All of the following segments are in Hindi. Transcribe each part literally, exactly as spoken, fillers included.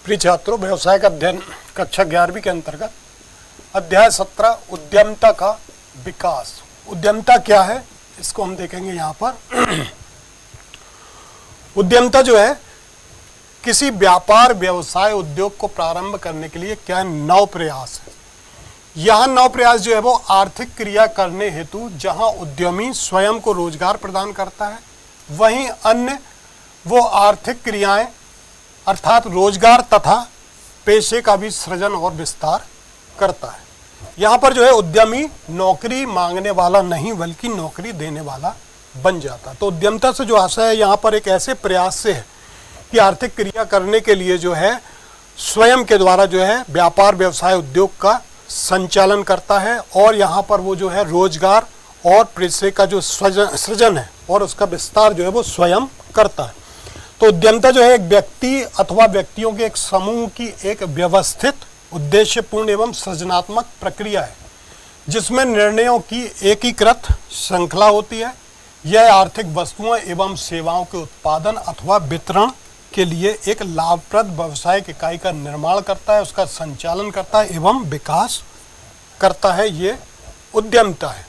प्रिय छात्रों, व्यवसाय का अध्ययन कक्षा ग्यारहवीं के अंतर्गत अध्याय सत्रह उद्यमता का विकास। उद्यमता क्या है इसको हम देखेंगे यहाँ पर। उद्यमता जो है किसी व्यापार व्यवसाय उद्योग को प्रारंभ करने के लिए क्या नव प्रयास है। यह नव प्रयास जो है वो आर्थिक क्रिया करने हेतु जहां उद्यमी स्वयं को रोजगार प्रदान करता है, वहीं अन्य वो आर्थिक क्रियाएं अर्थात रोजगार तथा पेशे का भी सृजन और विस्तार करता है। यहाँ पर जो है उद्यमी नौकरी मांगने वाला नहीं बल्कि नौकरी देने वाला बन जाता। तो उद्यमता से जो आशय है यहाँ पर एक ऐसे प्रयास से है कि आर्थिक क्रिया करने के लिए जो है स्वयं के द्वारा जो है व्यापार व्यवसाय उद्योग का संचालन करता है और यहाँ पर वो जो है रोजगार और पेशे का जो सृजन है और उसका विस्तार जो है वो स्वयं करता है। तो उद्यमता जो है एक व्यक्ति अथवा व्यक्तियों के एक समूह की एक व्यवस्थित उद्देश्यपूर्ण एवं सृजनात्मक प्रक्रिया है जिसमें निर्णयों की एकीकृत श्रृंखला होती है। यह आर्थिक वस्तुओं एवं सेवाओं के उत्पादन अथवा वितरण के लिए एक लाभप्रद व्यवसायिक इकाई का निर्माण करता है, उसका संचालन करता है एवं विकास करता है। ये उद्यमता है।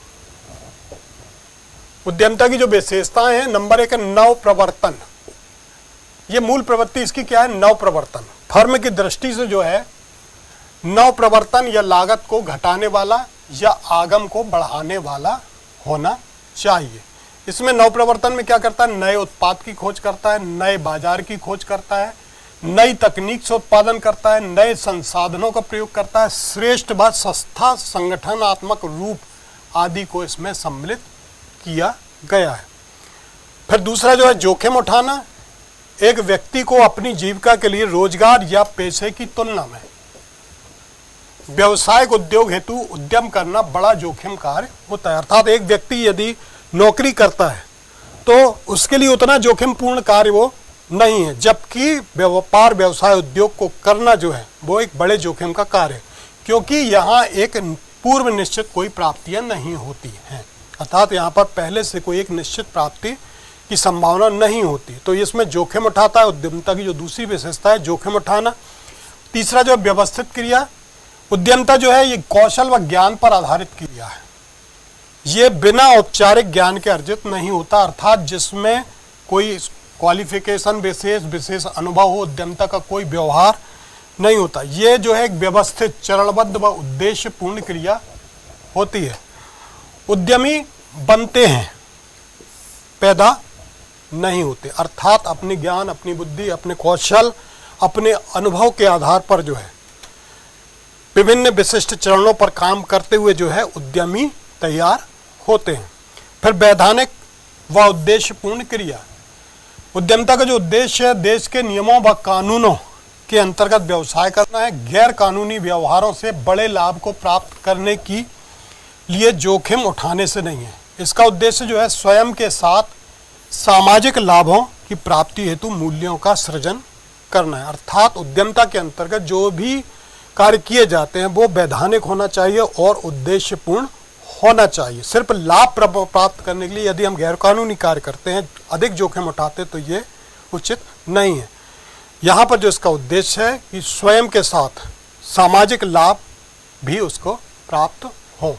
उद्यमता की जो विशेषताएं हैं, नंबर एक है नव प्रवर्तन। ये मूल प्रवृत्ति इसकी क्या है? नव प्रवर्तन। फर्म की दृष्टि से जो है नव प्रवर्तन या लागत को घटाने वाला या आगम को बढ़ाने वाला होना चाहिए। इसमें नव प्रवर्तन में क्या करता है? नए उत्पाद की खोज करता है, नए बाजार की खोज करता है, नई तकनीक से उत्पादन करता है, नए संसाधनों का प्रयोग करता है, श्रेष्ठ व सस्ता संगठनात्मक रूप आदि को इसमें सम्मिलित किया गया है। फिर दूसरा जो है जोखिम उठाना। एक व्यक्ति को अपनी जीविका के लिए रोजगार या पेशे की तुलना में व्यवसायिक उद्योग हेतु उद्यम करना बड़ा जोखिम कार्य होता है। अर्थात एक व्यक्ति यदि नौकरी करता है तो उसके लिए उतना जोखिमपूर्ण कार्य वो नहीं है, जबकि व्यापार व्यवसाय उद्योग को करना जो है वो एक बड़े जोखिम का कार्य है, क्योंकि यहाँ एक पूर्व निश्चित कोई प्राप्तियां नहीं होती हैं। अर्थात यहाँ पर पहले से कोई एक निश्चित प्राप्ति की संभावना नहीं होती, तो इसमें जोखिम उठाता है। उद्यमता की जो दूसरी विशेषता है जोखिम उठाना। तीसरा जो व्यवस्थित क्रिया। उद्यमता जो है ये कौशल व ज्ञान पर आधारित क्रिया है। ये बिना औपचारिक ज्ञान के अर्जित नहीं होता, अर्थात जिसमें कोई क्वालिफिकेशन विशेष विशेष अनुभव हो, उद्यमता का कोई व्यवहार नहीं होता। ये जो है एक व्यवस्थित चरणबद्ध व उद्देश्यपूर्ण क्रिया होती है। उद्यमी बनते हैं, पैदा नहीं होते। अर्थात अपने ज्ञान, अपनी बुद्धि, अपने कौशल, अपने अनुभव के आधार पर जो है विभिन्न विशिष्ट चरणों पर काम करते हुए जो है उद्यमी तैयार होते हैं। फिर वैधानिक व उद्देश्यपूर्ण क्रिया। उद्यमता का जो उद्देश्य है देश के नियमों व कानूनों के अंतर्गत व्यवसाय करना है। गैर कानूनी व्यवहारों से बड़े लाभ को प्राप्त करने की लिए जोखिम उठाने से नहीं है। इसका उद्देश्य जो है स्वयं के साथ सामाजिक लाभों की प्राप्ति हेतु मूल्यों का सृजन करना है। अर्थात उद्यमता के अंतर्गत जो भी कार्य किए जाते हैं वो वैधानिक होना चाहिए और उद्देश्यपूर्ण होना चाहिए। सिर्फ लाभ प्राप्त करने के लिए यदि हम गैरकानूनी कार्य करते हैं, अधिक जोखिम उठाते, तो ये उचित नहीं है। यहाँ पर जो इसका उद्देश्य है कि स्वयं के साथ सामाजिक लाभ भी उसको प्राप्त हो।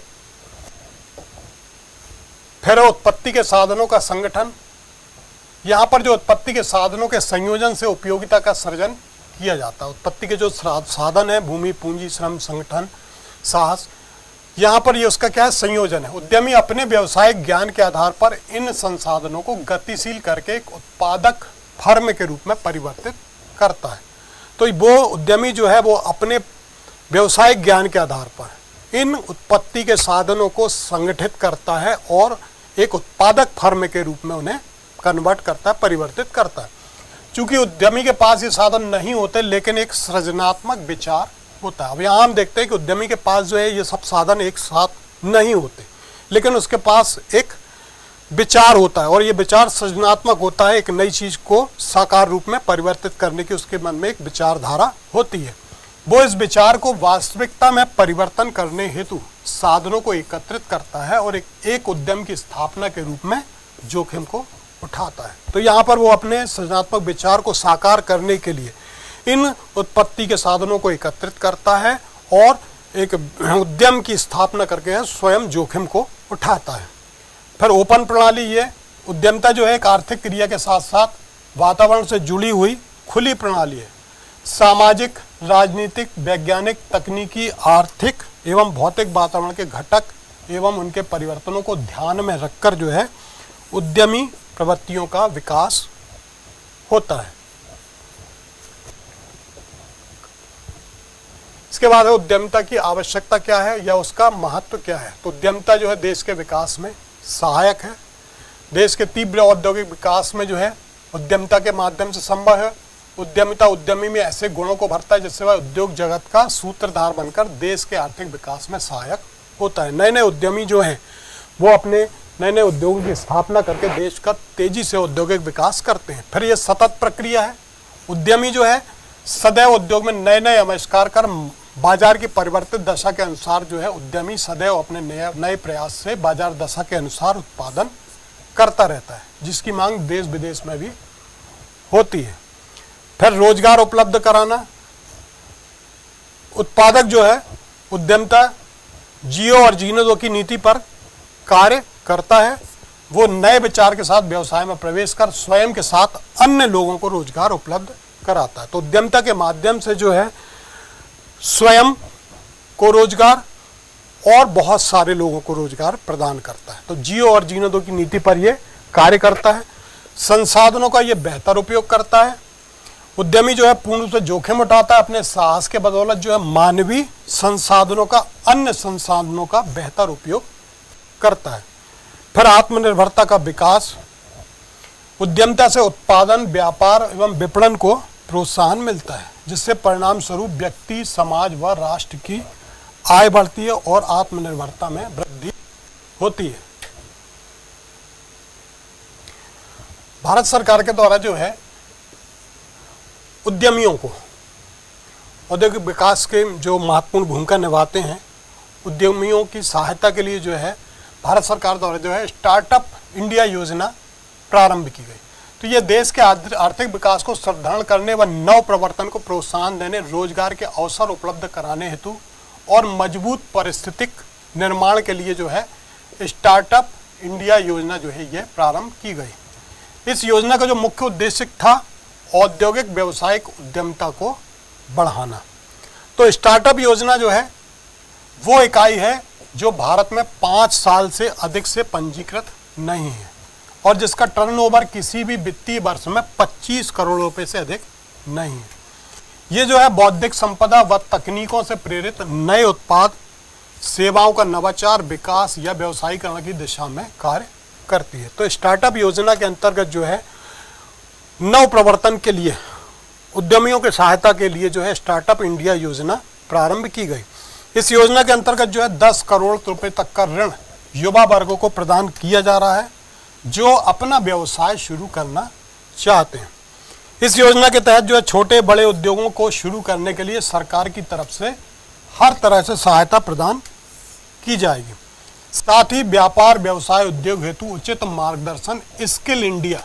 फिर उत्पत्ति के साधनों का संगठन। यहाँ पर जो उत्पत्ति के साधनों के संयोजन से उपयोगिता का सृजन किया जाता है। उत्पत्ति के जो साधन है भूमि, पूंजी, श्रम, संगठन, साहस, यहाँ पर ये उसका क्या है? संयोजन है। उद्यमी अपने व्यावसायिक ज्ञान के आधार पर इन संसाधनों को गतिशील करके एक उत्पादक फर्म के रूप में परिवर्तित करता है। तो वो उद्यमी जो है वो अपने व्यावसायिक ज्ञान के आधार पर इन उत्पत्ति के साधनों को संगठित करता है और एक उत्पादक फर्म के रूप में उन्हें कन्वर्ट करता है, परिवर्तित करता है। चूंकि उद्यमी के पास ये साधन नहीं होते लेकिन एक सृजनात्मक विचार होता है। अब यहाँ हम देखते हैं कि उद्यमी के पास जो है ये सब साधन एक साथ नहीं होते, लेकिन उसके पास एक विचार होता है और ये विचार सृजनात्मक होता है। एक नई चीज को साकार रूप में परिवर्तित करने की उसके मन में एक विचारधारा होती है। वो इस विचार को वास्तविकता में परिवर्तन करने हेतु साधनों को एकत्रित करता है और एक, एक उद्यम की स्थापना के रूप में जोखिम को उठाता है। तो यहाँ पर वो अपने सृजनात्मक विचार को साकार करने के लिए इन उत्पत्ति के साधनों को एकत्रित करता है और एक उद्यम की स्थापना करके स्वयं जोखिम को उठाता है। फिर ओपन प्रणाली, ये उद्यमता जो है एक आर्थिक क्रिया के साथ साथ वातावरण से जुड़ी हुई खुली प्रणाली है। सामाजिक, राजनीतिक, वैज्ञानिक, तकनीकी, आर्थिक एवं भौतिक वातावरण के घटक एवं उनके परिवर्तनों को ध्यान में रखकर जो है उद्यमी प्रवृत्तियों का विकास होता है। इसके बाद है उद्यमिता की आवश्यकता क्या है या उसका महत्व क्या है। तो उद्यमिता जो है देश के विकास में सहायक है। देश के तीव्र औद्योगिक विकास में जो है उद्यमिता के माध्यम से संभव है। उद्यमिता उद्यमी में ऐसे गुणों को भरता है जिससे वह उद्योग जगत का सूत्रधार बनकर देश के आर्थिक विकास में सहायक होता है। नए नए उद्यमी जो हैं वो अपने नए नए उद्योगों की स्थापना करके देश का तेजी से औद्योगिक विकास करते हैं। फिर ये सतत प्रक्रिया है। उद्यमी जो है सदैव उद्योग में नए नए आविष्कार कर बाजार की परिवर्तित दशा के अनुसार जो है उद्यमी सदैव अपने नए नए प्रयास से बाजार दशा के अनुसार उत्पादन करता रहता है, जिसकी मांग देश विदेश में भी होती है। फिर रोजगार उपलब्ध कराना। उत्पादक जो है उद्यमिता जियो और जीने दो की नीति पर कार्य करता है। वो नए विचार के साथ व्यवसाय में प्रवेश कर स्वयं के साथ अन्य लोगों को रोजगार उपलब्ध कराता है। तो उद्यमिता के माध्यम से जो है स्वयं को रोजगार और बहुत सारे लोगों को रोजगार प्रदान करता है। तो जियो और जीने दो की नीति पर यह कार्य करता है। संसाधनों का यह बेहतर उपयोग करता है। उद्यमी जो है पूर्ण रूप से जोखिम उठाता है। अपने साहस के बदौलत जो है मानवीय संसाधनों का अन्य संसाधनों का बेहतर उपयोग करता है। फिर आत्मनिर्भरता का विकास। उद्यमिता से उत्पादन, व्यापार एवं विपणन को प्रोत्साहन मिलता है, जिससे परिणाम स्वरूप व्यक्ति, समाज व राष्ट्र की आय बढ़ती है और आत्मनिर्भरता में वृद्धि होती है। भारत सरकार के द्वारा जो है उद्यमियों को औद्योगिक विकास के जो महत्वपूर्ण भूमिका निभाते हैं, उद्यमियों की सहायता के लिए जो है भारत सरकार द्वारा जो है स्टार्टअप इंडिया योजना प्रारंभ की गई। तो ये देश के आर्थिक विकास को सुदृढ़ करने व नव प्रवर्तन को प्रोत्साहन देने, रोजगार के अवसर उपलब्ध कराने हेतु और मजबूत पारिस्थितिक निर्माण के लिए जो है स्टार्टअप इंडिया योजना जो है ये प्रारंभ की गई। इस योजना का जो मुख्य उद्देश्य था औद्योगिक व्यावसायिक उद्यमिता को बढ़ाना। तो स्टार्टअप योजना जो है वो इकाई है जो भारत में पाँच साल से अधिक से पंजीकृत नहीं है और जिसका टर्नओवर किसी भी वित्तीय वर्ष में पच्चीस करोड़ रुपए से अधिक नहीं है। ये जो है बौद्धिक संपदा व तकनीकों से प्रेरित नए उत्पाद, सेवाओं का नवाचार, विकास या व्यवसायीकरण की दिशा में कार्य करती है। तो स्टार्टअप योजना के अंतर्गत जो है नव प्रवर्तन के लिए, उद्यमियों की सहायता के लिए जो है स्टार्टअप इंडिया योजना प्रारंभ की गई। इस योजना के अंतर्गत जो है दस करोड़ रुपए तक का ऋण युवा वर्गों को प्रदान किया जा रहा है जो अपना व्यवसाय शुरू करना चाहते हैं। इस योजना के तहत जो है छोटे बड़े उद्योगों को शुरू करने के लिए सरकार की तरफ से हर तरह से सहायता प्रदान की जाएगी। साथ ही व्यापार, व्यवसाय, उद्योग हेतु उचित मार्गदर्शन स्किल इंडिया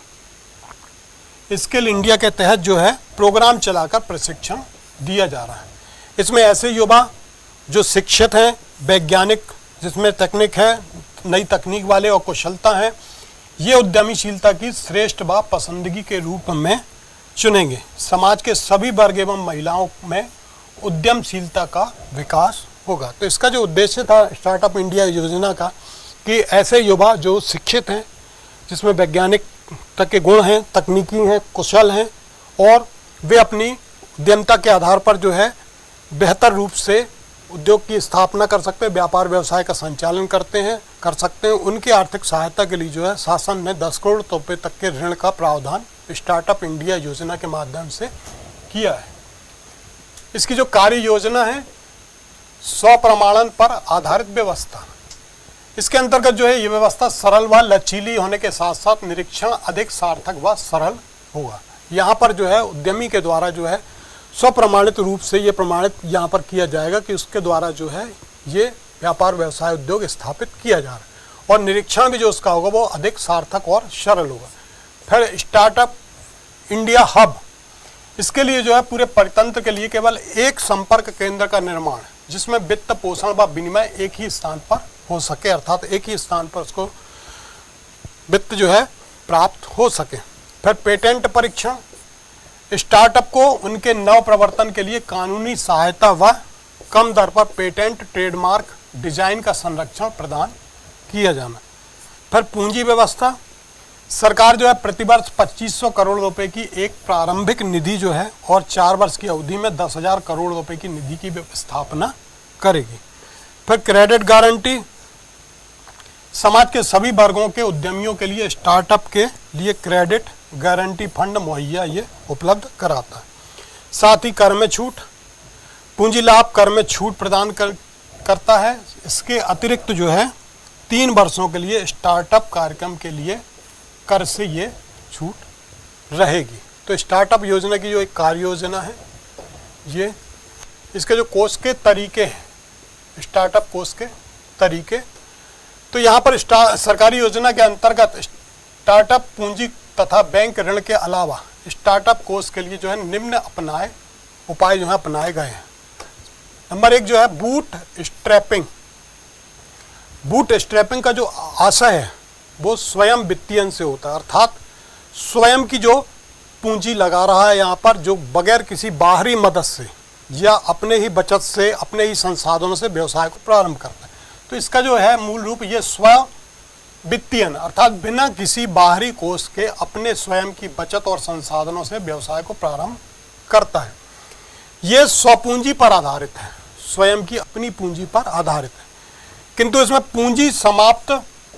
स्किल इंडिया के तहत जो है प्रोग्राम चलाकर प्रशिक्षण दिया जा रहा है। इसमें ऐसे युवा जो शिक्षित हैं, वैज्ञानिक जिसमें तकनीक है, नई तकनीक वाले और कुशलता है, ये उद्यमीशीलता की श्रेष्ठ व पसंदगी के रूप में चुनेंगे। समाज के सभी वर्ग एवं महिलाओं में उद्यमशीलता का विकास होगा। तो इसका जो उद्देश्य था स्टार्टअप इंडिया योजना का कि ऐसे युवा जो शिक्षित हैं, जिसमें वैज्ञानिक तक के गुण हैं, तकनीकी हैं, कुशल हैं और वे अपनी उद्यमिता के आधार पर जो है बेहतर रूप से उद्योग की स्थापना कर सकते हैं, व्यापार व्यवसाय का संचालन करते हैं कर सकते हैं। उनकी आर्थिक सहायता के लिए जो है शासन ने दस करोड़ रुपए तक के ऋण का प्रावधान स्टार्टअप इंडिया योजना के माध्यम से किया है। इसकी जो कार्य योजना है स्वप्रमाणन पर आधारित व्यवस्था, इसके अंतर्गत जो है ये व्यवस्था सरल व लचीली होने के साथ साथ निरीक्षण अधिक सार्थक व सरल होगा। यहाँ पर जो है उद्यमी के द्वारा जो है स्वप्रमाणित रूप से ये प्रमाणित यहाँ पर किया जाएगा कि उसके द्वारा जो है ये व्यापार व्यवसाय उद्योग स्थापित किया जा रहा है और निरीक्षण भी जो उसका होगा वो अधिक सार्थक और सरल होगा। फिर स्टार्टअप इंडिया हब, इसके लिए जो है पूरे परितंत्र के लिए केवल एक संपर्क केंद्र का निर्माण, जिसमें वित्त पोषण व विनिमय एक ही स्थान पर हो सके, अर्थात एक ही स्थान पर उसको वित्त जो है प्राप्त हो सके। फिर पेटेंट परीक्षण, स्टार्टअप को उनके नव प्रवर्तन के लिए कानूनी सहायता व कम दर पर पेटेंट, ट्रेडमार्क, डिजाइन का संरक्षण प्रदान किया जाना। फिर पूंजी व्यवस्था, सरकार जो है प्रतिवर्ष पच्चीस सौ करोड़ रुपए की एक प्रारंभिक निधि जो है और चार वर्ष की अवधि में दस हजार करोड़ रुपए की निधि की स्थापना करेगी। फिर क्रेडिट गारंटी, समाज के सभी वर्गों के उद्यमियों के लिए स्टार्टअप के लिए क्रेडिट गारंटी फंड मुहैया ये उपलब्ध कराता है। साथ ही कर में छूट, पूंजी लाभ कर में छूट प्रदान कर, करता है। इसके अतिरिक्त जो है तीन वर्षों के लिए स्टार्टअप कार्यक्रम के लिए कर से ये छूट रहेगी। तो स्टार्टअप योजना की जो एक कार्य योजना है, ये इसके जो कोष के तरीके हैं, स्टार्टअप कोष के तरीके, तो यहाँ पर सरकारी योजना के अंतर्गत स्टार्टअप पूंजी तथा बैंक ऋण के अलावा स्टार्टअप कोष के लिए जो है निम्न अपनाए उपाय जो है अपनाए गए हैं। नंबर एक जो है बूट स्ट्रैपिंग। बूट स्ट्रैपिंग का जो आशय है वो स्वयं वित्तीयन से होता है, अर्थात स्वयं की जो पूंजी लगा रहा है यहाँ पर, जो बगैर किसी बाहरी मदद से या अपने ही बचत से, अपने ही संसाधनों से व्यवसाय को प्रारंभ करता है। तो इसका जो है मूल रूप ये स्वयं वित्तीयन, अर्थात बिना किसी बाहरी कोष के अपने स्वयं की बचत और संसाधनों से व्यवसाय को प्रारंभ करता है। ये स्वपूंजी पर आधारित है, स्वयं की अपनी पूंजी पर आधारित है, किंतु इसमें पूंजी समाप्त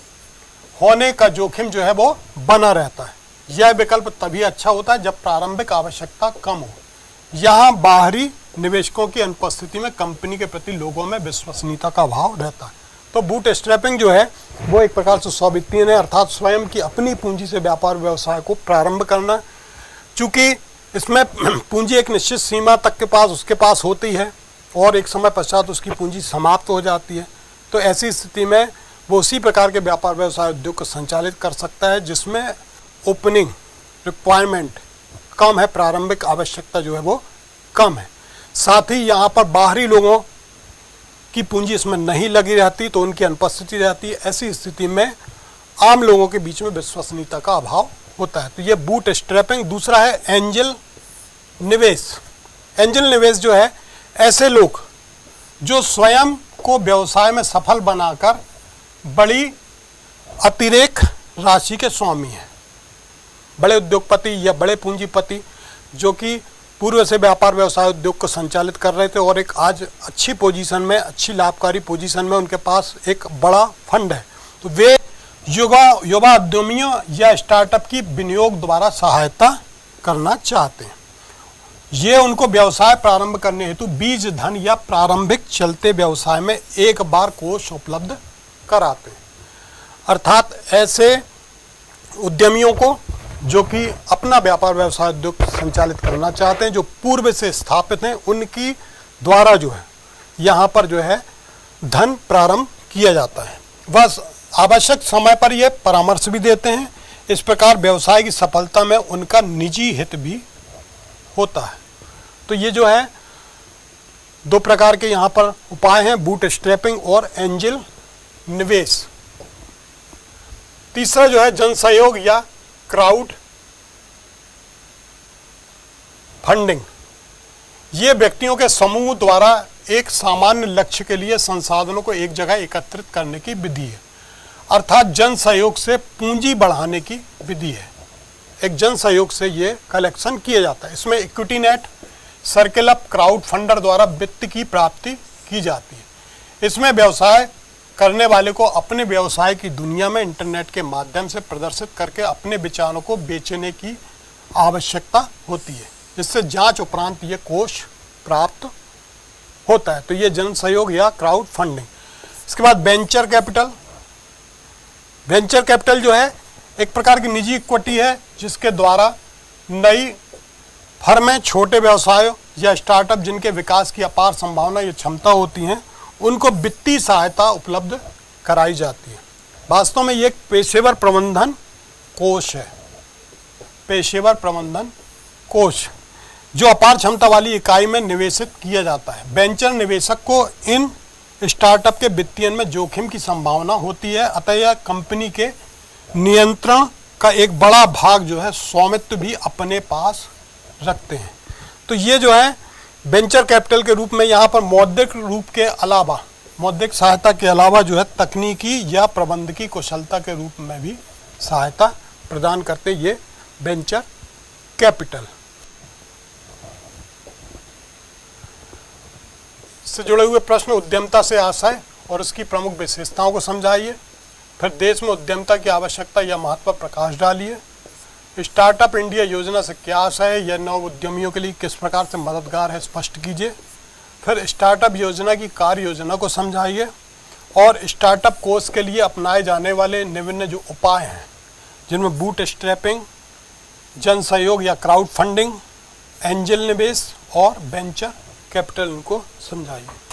होने का जोखिम जो है वो बना रहता है। यह विकल्प तभी अच्छा होता है जब प्रारंभिक आवश्यकता कम हो, यहाँ बाहरी निवेशकों की अनुपस्थिति में कंपनी के प्रति लोगों में विश्वसनीयता का अभाव रहता है। तो बूट स्ट्रैपिंग जो है वो एक प्रकार से स्ववित्तीय है, अर्थात स्वयं की अपनी पूंजी से व्यापार व्यवसाय को प्रारंभ करना। चूंकि इसमें पूंजी एक निश्चित सीमा तक के पास उसके पास होती है और एक समय पश्चात उसकी पूंजी समाप्त हो जाती है, तो ऐसी स्थिति में वो उसी प्रकार के व्यापार व्यवसाय उद्योग को संचालित कर सकता है जिसमें ओपनिंग रिक्वायरमेंट कम है, प्रारंभिक आवश्यकता जो है वो कम है। साथ ही यहाँ पर बाहरी लोगों की पूंजी इसमें नहीं लगी रहती, तो उनकी अनुपस्थिति रहती है। ऐसी स्थिति में आम लोगों के बीच में विश्वसनीयता का अभाव होता है। तो ये बूट स्ट्रैपिंग। दूसरा है एंजल निवेश। एंजल निवेश जो है ऐसे लोग जो स्वयं को व्यवसाय में सफल बनाकर बड़ी अतिरेक राशि के स्वामी हैं, बड़े उद्योगपति या बड़े पूंजीपति जो कि पूर्व से व्यापार व्यवसाय उद्योग को संचालित कर रहे थे और एक आज अच्छी पोजीशन में, अच्छी लाभकारी पोजीशन में उनके पास एक बड़ा फंड है, तो वे युवा युवा उद्यमियों या स्टार्टअप की विनियोग द्वारा सहायता करना चाहते हैं। ये उनको व्यवसाय प्रारंभ करने हेतु बीज धन या प्रारंभिक चलते व्यवसाय में एक बार कोष उपलब्ध कराते हैं। अर्थात ऐसे उद्यमियों को जो कि अपना व्यापार व्यवसाय उद्योग संचालित करना चाहते हैं, जो पूर्व से स्थापित हैं, उनकी द्वारा जो है यहाँ पर जो है धन प्रारंभ किया जाता है। बस आवश्यक समय पर ये परामर्श भी देते हैं। इस प्रकार व्यवसाय की सफलता में उनका निजी हित भी होता है। तो ये जो है दो प्रकार के यहाँ पर उपाय हैं, बूट स्ट्रैपिंग और एंजल निवेश। तीसरा जो है जन सहयोग या क्राउड फंडिंग। ये व्यक्तियों के समूह द्वारा एक सामान्य लक्ष्य के लिए संसाधनों को एक जगह एकत्रित करने की विधि है, अर्थात जन सहयोग से पूंजी बढ़ाने की विधि है। एक जन सहयोग से ये कलेक्शन किया जाता है। इसमें equity net, circle up, crowd funder द्वारा वित्त की प्राप्ति की जाती है। इसमें व्यवसाय करने वाले को अपने व्यवसाय की दुनिया में इंटरनेट के माध्यम से प्रदर्शित करके अपने विचारों को बेचने की आवश्यकता होती है, जिससे जांच उपरांत ये कोष प्राप्त होता है। तो ये जन सहयोग या क्राउड फंडिंग। इसके बाद वेंचर कैपिटल। वेंचर कैपिटल जो है एक प्रकार की निजी इक्विटी है जिसके द्वारा नई फर्में, छोटे व्यवसाय या स्टार्टअप जिनके विकास की अपार संभावना या क्षमता होती हैं, उनको वित्तीय सहायता उपलब्ध कराई जाती है। वास्तव में ये एक पेशेवर प्रबंधन कोष है, पेशेवर प्रबंधन कोष। जो अपार क्षमता वाली इकाई में निवेशित किया जाता है। वेंचर निवेशक को इन स्टार्टअप के वित्तीयन में जोखिम की संभावना होती है, अतः यह कंपनी के नियंत्रण का एक बड़ा भाग जो है स्वामित्व भी अपने पास रखते हैं। तो ये जो है वेंचर कैपिटल के रूप में यहाँ पर मौद्रिक रूप के अलावा, मौद्रिक सहायता के अलावा जो है तकनीकी या प्रबंधकी कुशलता के रूप में भी सहायता प्रदान करते ये वेंचर कैपिटल। से जुड़े हुए प्रश्न, उद्यमता से आशय और उसकी प्रमुख विशेषताओं को समझाइए। फिर देश में उद्यमता की आवश्यकता या महत्व पर प्रकाश डालिए। स्टार्टअप इंडिया योजना से क्या आशय है, यह नव उद्यमियों के लिए किस प्रकार से मददगार है, स्पष्ट कीजिए। फिर स्टार्टअप योजना की कार्य योजना को समझाइए और स्टार्टअप कोष के लिए अपनाए जाने वाले विभिन्न जो उपाय हैं, जिनमें बूट स्ट्रैपिंग, जन सहयोग या क्राउड फंडिंग, एंजल निवेश और वेंचर कैपिटल, इनको समझाइए।